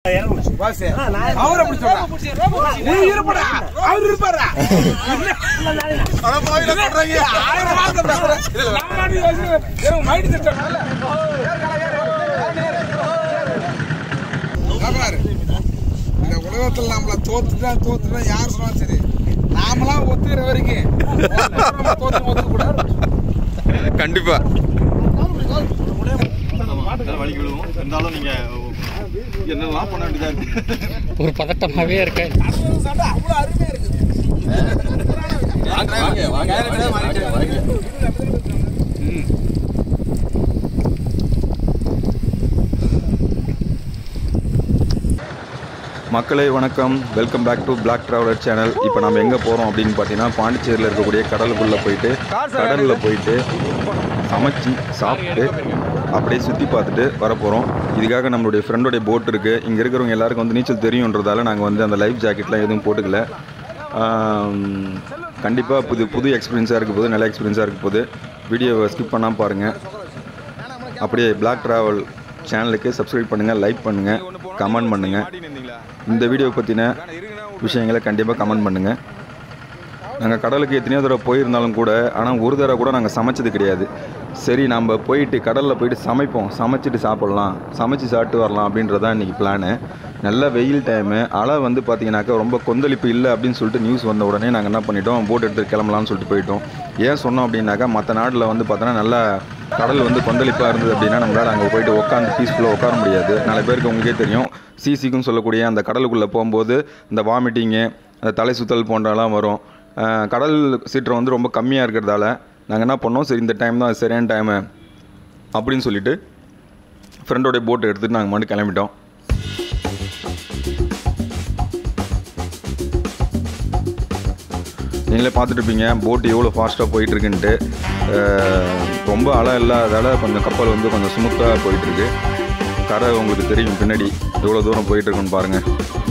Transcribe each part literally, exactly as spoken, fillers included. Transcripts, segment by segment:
அவரை இருப்படா அவர் இருப்பாரா இந்த உலகத்தில் நம்மள தோத்துதான் தோத்துதான் யார் சொன்னா சரி நாமளாம் ஒத்துக்கிற வரைக்கும் தோத்து ஒத்துக்கூடாது கண்டிப்பா வலிக்கு விடுவோம் இருந்தாலும் நீங்க என்னெல்லாம் பண்ண வேண்டியதா இருக்கு ஒரு பதட்டமாவே இருக்கு அவ்வளவு அருமையா இருக்குது மக்களே வணக்கம், welcome back to blog traveller channel. இப்போ நம்ம எங்கே போகிறோம் அப்படின்னு பார்த்தீங்கன்னா பாண்டிச்சேரியில் இருக்கக்கூடிய கடலுக்குள்ளே போயிட்டு கடலில் போயிட்டு சமைச்சு சாப்பிட்டு அப்படியே சுற்றி பார்த்துட்டு வர போகிறோம். இதுக்காக நம்மளுடைய ஃப்ரெண்டோடைய போட் இருக்குது. இங்கே இருக்கிறவங்க எல்லாருக்கும் வந்து நீச்சல் தெரியுன்றதால நாங்கள் வந்து அந்த லைஃப் ஜாக்கெட்லாம் எதுவும் போட்டுக்கல. கண்டிப்பாக புது புது எக்ஸ்பீரியன்ஸாக இருக்க போது, நல்ல எக்ஸ்பீரியன்ஸாக இருக்க போது. வீடியோவை ஸ்கிப் பண்ணாமல் பாருங்கள். அப்படியே பிளாக் டிராவல் சேனலுக்கு சப்ஸ்கிரைப் பண்ணுங்கள், லைக் பண்ணுங்கள், கமெண்ட் பண்ணுங்கள். இந்த வீடியோ பற்றின விஷயங்களை கண்டிப்பாக கமெண்ட் பண்ணுங்கள். நாங்கள் கடலுக்கு எத்தனையோ தடவை போயிருந்தாலும் கூட, ஆனால் ஒரு தடவை கூட நாங்கள் சமைச்சது கிடையாது. சரி, நம்ம போயிட்டு கடலில் போயிட்டு சமைப்போம், சமைச்சிட்டு சாப்பிட்லாம், சமைச்சு சாப்பிட்டு வரலாம் அப்படின்றது தான் இன்றைக்கி பிளானு. நல்ல வெயில் டைமு, அலை வந்து பார்த்திங்கனாக்கா ரொம்ப கொந்தளிப்பு இல்லை அப்படின்னு சொல்லிட்டு நியூஸ் வந்த உடனே நாங்கள் என்ன பண்ணிட்டோம், போட் எடுத்து கிளம்பலாம்னு சொல்லிட்டு போயிட்டோம். ஏன் சொன்னோம் அப்படின்னாக்கா, மற்ற நாட்டில் வந்து பார்த்தோன்னா நல்லா கடல் வந்து கொந்தளிப்பாக இருந்தது அப்படின்னா நம்மளால் அங்கே போயிட்டு உட்காந்து பீஸ்ஃபுல்லாக உட்கார முடியாது. நாலு பேருக்கு உங்களுக்கே தெரியும், சிசிக்குன்னு சொல்லக்கூடிய அந்த கடலுக்குள்ளே போகும்போது இந்த வாமிட்டிங்கு, அந்த தலை சுத்தல் போன்றலாம் வரும். கடல் சீற்றம் வந்து ரொம்ப கம்மியாக இருக்கிறதால நாங்கள் என்ன பண்ணோம், சரி இந்த டைம் தான் சரியான டைமு அப்படின்னு சொல்லிவிட்டு ஃப்ரெண்டோடைய போட்டை எடுத்துகிட்டு நாங்கள் மட்டும் கிளம்பிட்டோம். நீங்களே பார்த்துட்ருப்பீங்க போட்டு எவ்வளோ ஃபாஸ்ட்டாக போயிட்டுருக்குன்ட்டு. ரொம்ப அலை இல்லாததால் கொஞ்சம் கப்பல் வந்து கொஞ்சம் ஸ்மூத்தாக போயிட்டுருக்கு. கரை உங்களுக்கு தெரியும் பின்னாடி எவ்வளோ தூரம் போயிட்டுருக்குன்னு பாருங்கள்.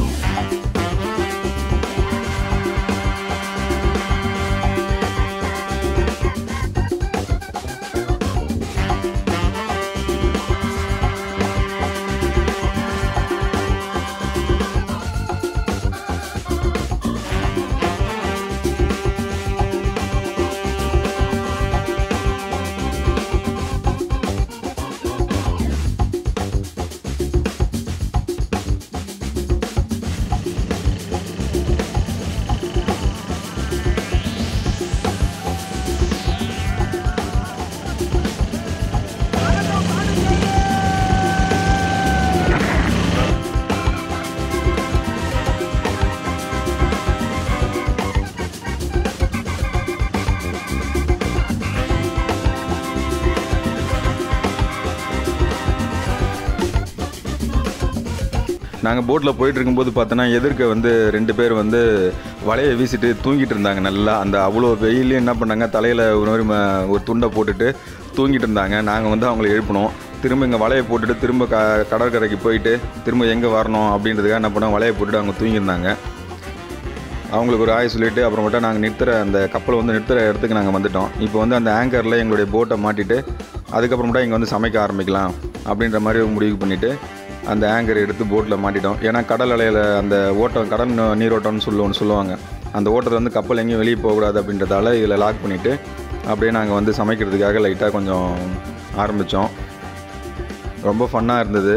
நாங்கள் போட்டில் போயிட்டு இருக்கும்போது பார்த்தோன்னா எதிர்க்க வந்து ரெண்டு பேர் வந்து வலையை வீசிட்டு தூங்கிட்டு இருந்தாங்க. நல்லா அந்த அவ்வளோ வெயிலையும் என்ன பண்ணாங்க, தலையில் ஒரு மாதிரி ஒரு துண்டை போட்டுட்டு தூங்கிட்டு இருந்தாங்க. நாங்கள் வந்து அவங்கள எழுப்பினோம். திரும்ப இங்கே வலையை போட்டுட்டு திரும்ப க கடற்கரைக்கு போயிட்டு திரும்ப எங்கே வரணும் அப்படின்றதுக்காக என்ன பண்ணோம், வலையை போட்டுட்டு அவங்க தூங்கியிருந்தாங்க. அவங்களுக்கு ஒரு ஆய் சொல்லிவிட்டு அப்புறமேட்டா நாங்கள் நிறுத்துகிற அந்த கப்பலை வந்து நிறுத்துகிற இடத்துக்கு நாங்கள் வந்துவிட்டோம். இப்போ வந்து அந்த ஆங்கரில் எங்களுடைய போட்டை மாட்டிட்டு அதுக்கப்புறமேட்டா இங்கே வந்து சமைக்க ஆரம்பிக்கலாம் அப்படின்ற மாதிரி முடிவு பண்ணிவிட்டு அந்த ஆங்கரை எடுத்து போட்டில் மாட்டிட்டோம். ஏன்னா கடல் அலையில் அந்த ஓட்டம், கடல் நீரோட்டம்னு சொல்லுவோன்னு சொல்லுவாங்க, அந்த ஓட்டத்தை வந்து கப்பல் எங்கேயும் வெளியே போகக்கூடாது அப்படின்றதால இதில் லாக் பண்ணிவிட்டு அப்படியே நாங்கள் வந்து சமைக்கிறதுக்காக லைட்டாக கொஞ்சம் ஆரம்பித்தோம். ரொம்ப ஃபன்னாக இருந்தது.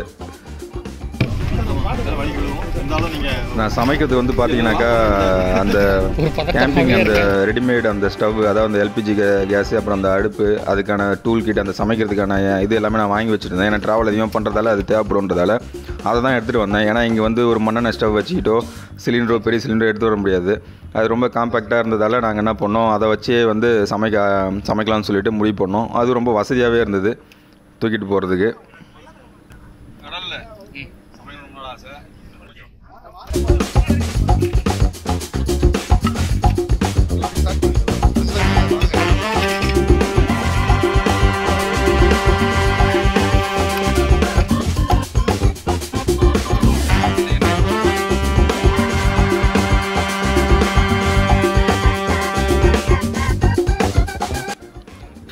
நான் சமைக்கிறது வந்து பார்த்தீங்கன்னாக்கா அந்த கேம்பிங், அந்த ரெடிமேட் அந்த ஸ்டவ், அதாவது அந்த எல்பிஜி கேஸு, அப்புறம் அந்த அடுப்பு, அதுக்கான டூல் கிட், அந்த சமைக்கிறதுக்கான இது எல்லாமே நான் வாங்கி வச்சுருந்தேன். ஏன்னா ட்ராவல் அதிகமாக பண்ணுறதால அது தேவைப்படுன்றதால அதை தான் எடுத்துகிட்டு வந்தேன். ஏன்னா இங்கே வந்து ஒரு மண்ணெண்ணெய் ஸ்டவ் வச்சுக்கிட்டோ சிலிண்டரோ பெரிய சிலிண்டரோ எடுத்து வர முடியாது. அது ரொம்ப காம்பேக்டாக இருந்ததால் நாங்கள் என்ன பண்ணோம், அதை வச்சே வந்து சமைக்க சமைக்கலாம்னு சொல்லிட்டு முடிவு பண்ணோம். அது ரொம்ப வசதியாகவே இருந்தது தூக்கிட்டு போகிறதுக்கு.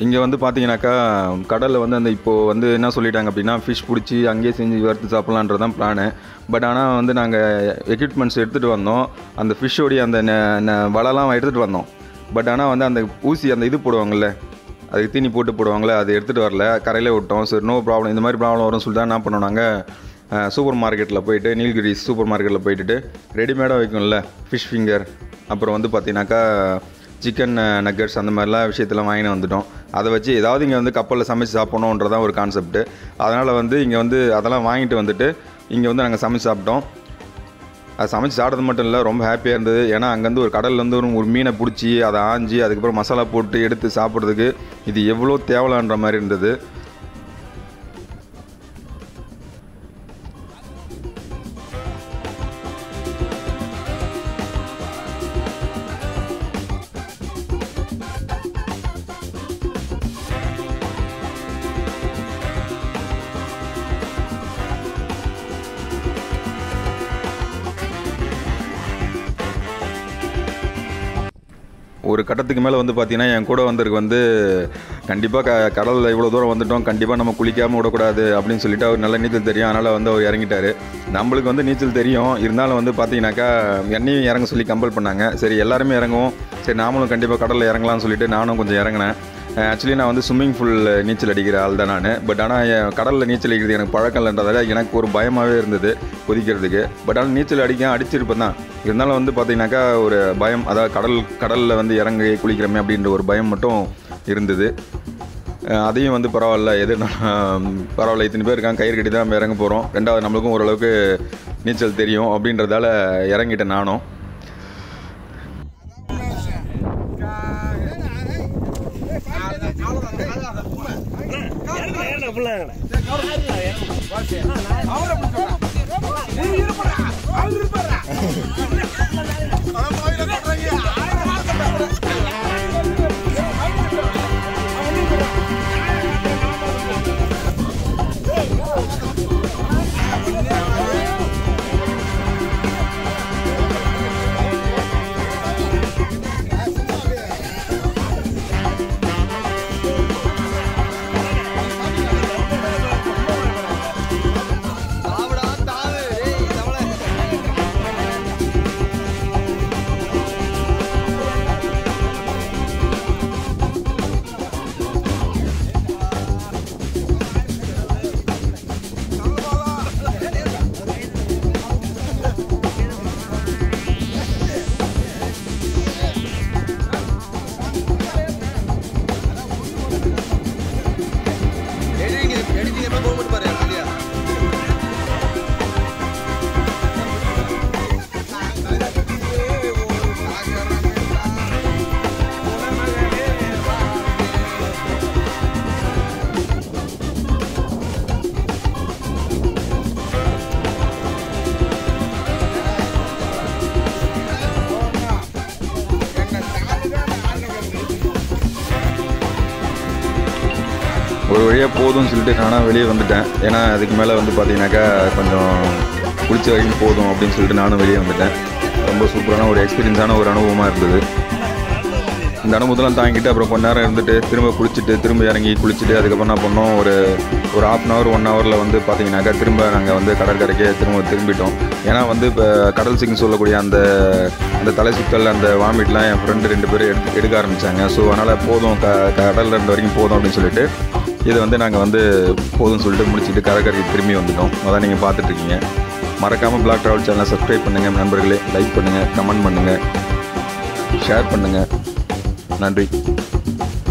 இங்கே வந்து பார்த்தீங்கன்னாக்கா கடலில் வந்து அந்த இப்போது வந்து என்ன சொல்லிட்டாங்க அப்படின்னா ஃபிஷ் பிடிச்சி அங்கேயே செஞ்சு வறுத்து சாப்பிட்லான்றது தான் பிளானு. பட் ஆனால் வந்து நாங்கள் எக்யூப்மெண்ட்ஸ் எடுத்துகிட்டு வந்தோம், அந்த ஃபிஷ்ஷோடைய அந்த வலைலாம் எடுத்துகிட்டு வந்தோம். பட் ஆனால் வந்து அந்த ஊசி அந்த இது போடுவாங்கள்ல, அதுக்கு தீனி போட்டு போடுவாங்களே, அது எடுத்துகிட்டு வரல, கரையிலே விட்டோம். சரி நோ ப்ராப்ளம், இந்த மாதிரி ப்ராப்ளம் வரும்னு சொல்லிட்டு என்ன பண்ணோம், நாங்கள் சூப்பர் மார்க்கெட்டில் போயிட்டு நீல்கிரிஸ் சூப்பர் மார்க்கெட்டில் போயிட்டு ரெடிமேடாக வைக்கும்ல ஃபிஷ் ஃபிங்கர், அப்புறம் வந்து பார்த்தீங்கன்னாக்கா சிக்கன் நக்கட்ஸ் அந்த மாதிரிலாம் விஷயத்தெல்லாம் வாங்கிட்டு வந்துட்டோம். அதை வச்சு ஏதாவது இங்கே வந்து கப்பலில் சமைச்சு சாப்பிட்ணுன்றதான் ஒரு கான்செப்ட்டு. அதனால் வந்து இங்கே வந்து அதெல்லாம் வாங்கிட்டு வந்துட்டு இங்கே வந்து நாங்கள் சமைச்சு சாப்பிட்டோம். அது சமைச்சு சாப்பிட்றது மட்டும் இல்லை, ரொம்ப ஹாப்பியாக இருந்தது. ஏன்னா அங்கேருந்து ஒரு கடல்லேருந்து ஒரு ஒரு மீனை பிடிச்சி அதை ஆஞ்சி அதுக்கப்புறம் மசாலா போட்டு எடுத்து சாப்பிட்றதுக்கு இது எவ்வளோ தேவலான்ற மாதிரி இருந்தது. ஒரு கட்டத்துக்கு மேலே வந்து பார்த்தீங்கன்னா என் கூட வந்ததுக்கு வந்து கண்டிப்பாக க கடலில் இவ்வளோ தூரம் வந்துட்டோம், கண்டிப்பாக நம்ம குளிக்காமல் விடக்கூடாது அப்படின்னு சொல்லிட்டு அவர் நல்ல நீச்சல் தெரியும். அதனால் வந்து அவர் இறங்கிட்டார். நம்மளுக்கு வந்து நீச்சல் தெரியும், இருந்தாலும் வந்து பார்த்தீங்கன்னாக்கா என்னையும் இறங்க சொல்லி கம்பல் பண்ணாங்க. சரி எல்லாருமே இறங்குவோம், சரி நாமளும் கண்டிப்பாக கடலில் இறங்கலாம்னு சொல்லிட்டு நானும் கொஞ்சம் இறங்கினேன். ஆக்சுவலி நான் வந்து ஸ்விம்மிங் பூல் நீச்சல் அடிக்கிற ஆள் தான் நான். பட் ஆனால் என் கடலில் நீச்சல் அடிக்கிறது எனக்கு பழக்கம் இல்லைன்றதால எனக்கு ஒரு பயமாகவே இருந்தது குதிக்கிறதுக்கு. பட் ஆனால் நீச்சல் அடிக்க அடிச்சிருப்பேன் தான், இருந்தாலும் வந்து பார்த்தீங்கன்னாக்கா ஒரு பயம், அதாவது கடல் கடலில் வந்து இறங்கி குளிக்கிறோமே அப்படின்ற ஒரு பயம் மட்டும் இருந்தது. அதையும் வந்து பரவாயில்ல, எது பரவாயில்ல, இத்தனை பேர் இருக்காங்க, கயிறு கட்டி தான் நம்ம இறங்க போகிறோம், ரெண்டாவது நம்மளுக்கும் ஓரளவுக்கு நீச்சல் தெரியும் அப்படின்றதால இறங்கிட்டேன் நானும். ஒரு வழியாக போதும்னு சொல்லிட்டு நானாக வெளியே வந்துட்டேன். ஏன்னா அதுக்கு மேலே வந்து பார்த்தீங்கன்னாக்கா கொஞ்சம் பிடிச்ச வரைக்கும் போதும் அப்படின்னு சொல்லிட்டு நானும் வெளியே வந்துட்டேன். ரொம்ப சூப்பரான ஒரு எக்ஸ்பீரியன்ஸான ஒரு அனுபவமாக இருந்தது. இந்த அனுபவத்தெல்லாம் தாங்கிட்டு அப்புறம் கொஞ்ச நேரம் இருந்துட்டு திரும்ப குளிச்சுட்டு திரும்ப இறங்கி குளிச்சுட்டு அதுக்கப்புறம் என்ன பண்ணோம், ஒரு ஒரு ஹாஃப் அன் ஹவர் ஒன் ஹவரில் வந்து பார்த்தீங்கன்னாக்கா திரும்ப நாங்கள் வந்து கடற்கரைக்கே திரும்ப திரும்பிட்டோம். ஏன்னா வந்து இப்போ கடல் சிக்னு சொல்லக்கூடிய அந்த அந்த தலை சுத்தல் அந்த வாமிட்லாம் என் ஃப்ரெண்டு ரெண்டு பேரும் எடுத்து எடுக்க ஆரம்பித்தாங்க. ஸோ அதனால் போதும், க கடலில் இருந்த வரைக்கும் போதும் அப்படின்னு சொல்லிட்டு இதை வந்து நாங்கள் வந்து போதும்னு சொல்லிட்டு முடிச்சுட்டு கடற்கரைக்கு திரும்பி வந்துட்டோம். அதான் நீங்கள் பார்த்துட்ருக்கீங்க. மறக்காமல் பிளாக் ட்ராவல் சேனலை சப்ஸ்கிரைப் பண்ணுங்கள் நண்பர்களே, லைக் பண்ணுங்கள், கமெண்ட் பண்ணுங்கள், ஷேர் பண்ணுங்கள். நன்றி.